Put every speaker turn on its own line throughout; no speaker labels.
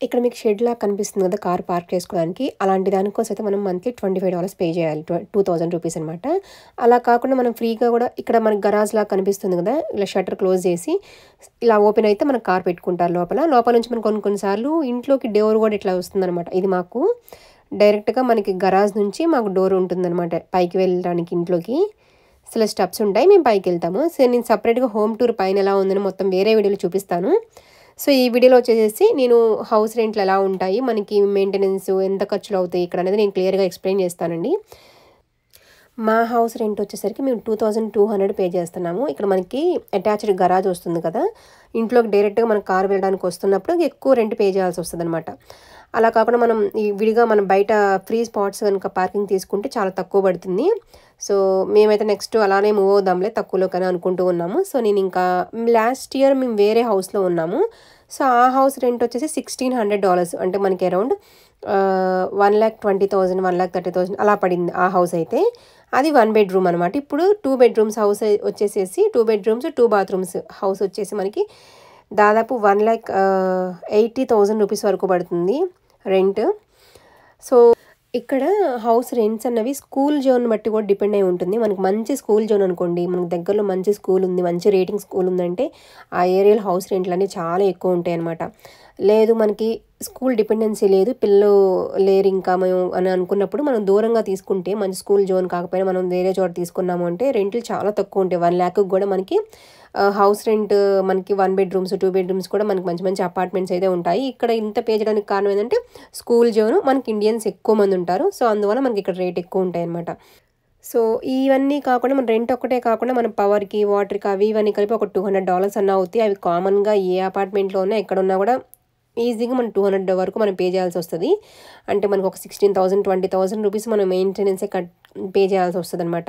ఇక్కడ మీకు షెడ్ లా కనిపిస్తుంది కదా కార్ పార్క్ చేసుకోవడానికి. అలాంటి దానికోసం అయితే మనం మంత్లీ $25 పే చేయాలి. 2000 రూపీస్ అనమాట. అలా కాకుండా మనం ఫ్రీగా కూడా ఇక్కడ మనకి గరాజ్ లా కనిపిస్తుంది కదా, ఇలా షట్టర్ క్లోజ్ చేసి ఇలా ఓపెన్ అయితే మన కార్ పెట్టుకుంటారు లోపల నుంచి మనకు కొన్నిసార్లు ఇంట్లోకి డోర్ కూడా ఇట్లా వస్తుందన్నమాట. ఇది మాకు డైరెక్ట్గా మనకి గరాజ్ నుంచి మాకు డోర్ ఉంటుందన్నమాట పైకి వెళ్ళడానికి ఇంట్లోకి. అసలు స్టెప్స్ ఉంటాయి, మేము పైకి వెళ్తాము. సో నేను సపరేట్గా హోమ్ టూర్ పైన ఎలా ఉందని మొత్తం వేరే వీడియోలో చూపిస్తాను. సో ఈ వీడియోలో వచ్చేసి నేను హౌస్ రెంట్లు ఎలా ఉంటాయి, మనకి మెయింటెనెన్స్ ఎంత ఖర్చులు అవుతాయి ఇక్కడ అనేది నేను క్లియర్గా ఎక్స్ప్లెయిన్ చేస్తానండి. మా హౌస్ రెంట్ వచ్చేసరికి మేము 2200 పే చేస్తున్నాము. ఇక్కడ మనకి అటాచ్డ్ గరాజ్ వస్తుంది కదా, ఇంట్లోకి డైరెక్ట్గా మన కార్ వెళ్ళడానికి వస్తున్నప్పుడు ఎక్కువ రెంట్ పే చేయాల్సి వస్తుంది అనమాట. అలా కాకుండా మనం ఈ విడిగా మనం బయట ఫ్రీ స్పాట్స్ కనుక పార్కింగ్ తీసుకుంటే చాలా తక్కువ పడుతుంది. సో మేమైతే నెక్స్ట్ అలానే మూవ్ అవుదాంలే తక్కువలో కానీ అనుకుంటూ ఉన్నాము. సో నేను ఇంకా లాస్ట్ ఇయర్ మేము వేరే హౌస్లో ఉన్నాము. సో ఆ హౌస్ రెంట్ వచ్చేసి $1600, అంటే మనకి అరౌండ్ 1,20,000 1,30,000 అలా పడింది ఆ హౌస్ అయితే. అది 1 బెడ్రూమ్ అనమాట. ఇప్పుడు 2 బెడ్రూమ్స్ హౌస్ వచ్చేసేసి 2 బెడ్రూమ్స్ 2 బాత్రూమ్స్ హౌస్ వచ్చేసి మనకి దాదాపు 1,80,000 రూపీస్ వరకు పడుతుంది రెంట్. సో ఇక్కడ హౌస్ రెంట్స్ అన్నవి స్కూల్ జోన్ బట్టి కూడా డిపెండ్ అయి ఉంటుంది. మనకు మంచి స్కూల్ జోన్ అనుకోండి, మనకు దగ్గరలో మంచి స్కూల్ ఉంది, మంచి రేటింగ్ స్కూల్ ఉందంటే ఆ ఏరియాలో హౌస్ రెంట్లు అనేవి చాలా ఎక్కువ ఉంటాయి అనమాట. లేదు మనకి స్కూల్ డిపెండెన్సీ లేదు, పిల్లలు లేరు ఇంకా మేము అని అనుకున్నప్పుడు మనం దూరంగా తీసుకుంటే మంచి స్కూల్ జోన్ కాకపోయినా మనం వేరే చోట తీసుకున్నాము అంటే రెంట్లు చాలా తక్కువ ఉంటాయి. 1 lakh కూడా మనకి హౌస్ రెంట్ మనకి 1 బెడ్రూమ్స్ 2 బెడ్రూమ్స్ కూడా మనకి మంచి మంచి అపార్ట్మెంట్స్ అయితే ఉంటాయి. ఇక్కడ ఇంత పే చేయడానికి కారణం ఏంటంటే స్కూల్ జోను, మనకి ఇండియన్స్ ఎక్కువ మంది ఉంటారు. సో అందువల్ల మనకి ఇక్కడ రేట్ ఎక్కువ ఉంటాయి అనమాట. సో ఇవన్నీ కాకుండా మన రెంట్ ఒక్కటే కాకుండా మన పవర్కి వాటర్కి అవి ఇవన్నీ కలిపి ఒక $200 అన్న అవుతాయి. అవి కామన్గా ఏ అపార్ట్మెంట్లో ఉన్నా ఎక్కడున్నా కూడా ఈజీగా మనం 200 వరకు మనం పే చేయాల్సి వస్తుంది. అంటే మనకు ఒక 16,000 20,000 రూపీస్ మనం మెయింటెనెన్సే పే చేయాల్సి వస్తుంది అనమాట.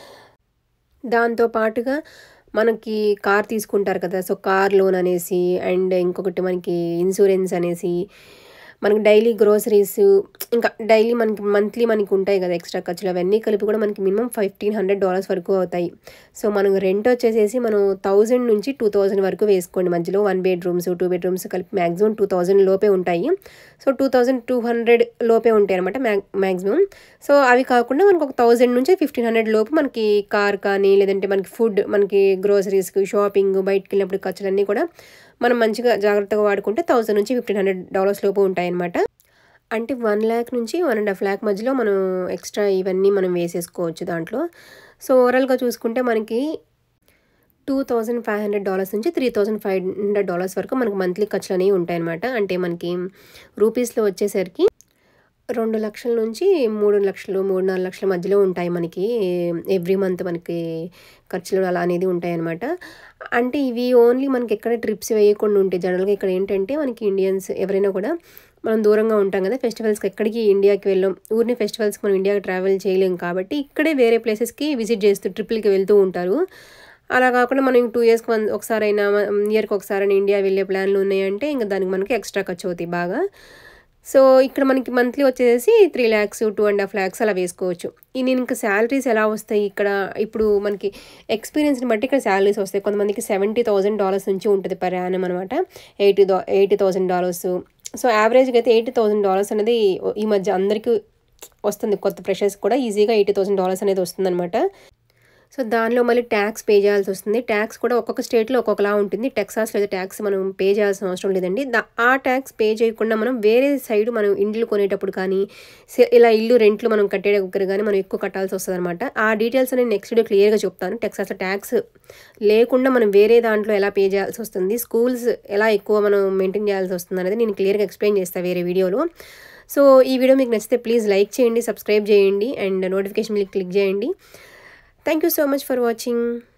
దాంతోపాటుగా మనకి కార్ తీసుకుంటారు కదా, సో కార్ లోన్ అనేసి అండ్ ఇంకొకటి మనకి ఇన్సూరెన్స్ అనేసి మనకి డైలీ గ్రోసరీస్ ఇంకా డైలీ మనకి మంత్లీ మనకి ఉంటాయి కదా ఎక్స్ట్రా ఖర్చులు, అవన్నీ కలిపి కూడా మనకి మినిమం $1,500 వరకు అవుతాయి. సో మనకు రెంట్ వచ్చేసేసి మనం 1000 నుంచి 2000 వరకు వేసుకోండి. మధ్యలో 1 బెడ్రూమ్స్ 2 బెడ్రూమ్స్ కలిపి మ్యాక్సిమం 2000 లోపే ఉంటాయి. సో 2200 లోపే ఉంటాయి అనమాట మ్యాక్సిమం. సో అవి కాకుండా మనకు ఒక 1000 నుంచి 1500 లోపు మనకి కార్ కానీ లేదంటే మనకి ఫుడ్, మనకి గ్రోసరీస్కి షాపింగ్ బయటకు వెళ్ళినప్పుడు ఖర్చులన్నీ కూడా మనం మంచిగా జాగ్రత్తగా వాడుకుంటే 1000 నుంచి $1,500 లోపు ఉంటాయన్నమాట. అంటే 1 lakh నుంచి 1.5 lakh మధ్యలో మనం ఎక్స్ట్రా ఇవన్నీ మనం వేసేసుకోవచ్చు దాంట్లో. సో ఓవరాల్గా చూసుకుంటే మనకి $2,500 నుంచి $3,500 వరకు మనకు మంత్లీ ఖర్చులు అనేవి ఉంటాయన్నమాట. అంటే మనకి రూపీస్లో వచ్చేసరికి 2 లక్షల నుంచి 3 లక్షలు 3-4 లక్షల మధ్యలో ఉంటాయి మనకి ఎవ్రీ మంత్ మనకి ఖర్చులు అలా అనేది ఉంటాయి అనమాట. అంటే ఇవి ఓన్లీ మనకి ఎక్కడ ట్రిప్స్ వేయకుండా ఉంటాయి. జనరల్గా ఇక్కడ ఏంటంటే మనకి ఇండియన్స్ ఎవరైనా కూడా మనం దూరంగా ఉంటాం కదా, ఫెస్టివల్స్కి ఎక్కడికి ఇండియాకి వెళ్ళాం, ఊరిని ఫెస్టివల్స్కి మనం ఇండియాకి ట్రావెల్ చేయలేం కాబట్టి ఇక్కడే వేరే ప్లేసెస్కి విజిట్ చేస్తూ ట్రిప్పులకి వెళ్తూ ఉంటారు. అలా కాకుండా మనం 2 yearsకి ఒకసారైనా ఇయర్కి ఒకసారైనా ఇండియా వెళ్ళే ప్లాన్లు ఉన్నాయంటే ఇంకా దానికి మనకి ఎక్స్ట్రా ఖర్చు అవుతాయి బాగా. సో ఇక్కడ మనకి మంత్లీ వచ్చేసి 3 lakhs 2.5 lakhs అలా వేసుకోవచ్చు. నేను ఇంకా శాలరీస్ ఎలా వస్తాయి ఇక్కడ, ఇప్పుడు మనకి ఎక్స్పీరియన్స్ని బట్టి ఇక్కడ శాలరీస్ వస్తాయి. కొంతమందికి $70,000 నుంచి ఉంటుంది పర్ యానం అనమాట, $80,000. సో యావరేజ్గా అయితే $80,000 అనేది ఈ మధ్య అందరికీ వస్తుంది. కొత్త ఫ్రెషర్స్ కూడా ఈజీగా $80,000 అనేది వస్తుందన్నమాట. సో దానిలో మళ్ళీ ట్యాక్స్ పే చేయాల్సి వస్తుంది. ట్యాక్స్ కూడా ఒక్కొక్క స్టేట్లో ఒక్కొక్కలా ఉంటుంది. టెక్సాస్లో అయితే ట్యాక్స్ మనం పే చేయాల్సిన అవసరం లేదండి. ఆ ట్యాక్స్ పే చేయకుండా మనం వేరే సైడ్ మనం ఇండ్లు కొనేటప్పుడు కానీ ఇలా ఇల్లు రెంట్లు మనం కట్టేటప్పుడు కానీ మనం ఎక్కువ కట్టాల్సి వస్తుంది అనమాట. ఆ డీటెయిల్స్ నేను నెక్స్ట్ వీడియో క్లియర్గా చెప్తాను. టెక్సాస్లో ట్యాక్స్ లేకుండా మనం వేరే దాంట్లో ఎలా పే చేయాల్సి వస్తుంది, స్కూల్స్ ఎలా ఎక్కువ మనం మెయింటైన్ చేయాల్సి వస్తుంది అనేది నేను క్లియర్గా ఎక్స్ప్లెయిన్ చేస్తాను వేరే వీడియోలో. సో ఈ వీడియో మీకు నచ్చితే ప్లీజ్ లైక్ చేయండి, సబ్స్క్రైబ్ చేయండి అండ్ నోటిఫికేషన్ క్లిక్ చేయండి. Thank you so much for watching.